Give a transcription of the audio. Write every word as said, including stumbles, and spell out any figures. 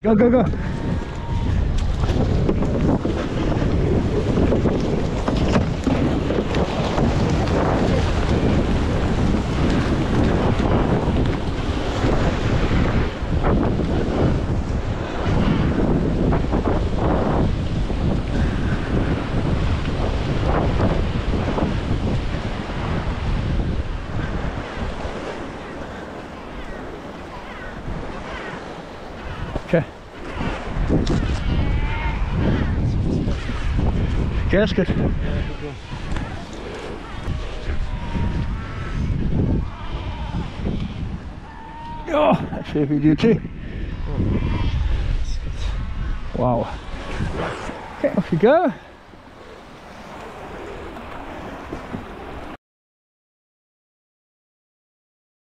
Go, go, go. Okay. Okay, that's good. Oh, that's heavy duty. Wow. Okay, off you go.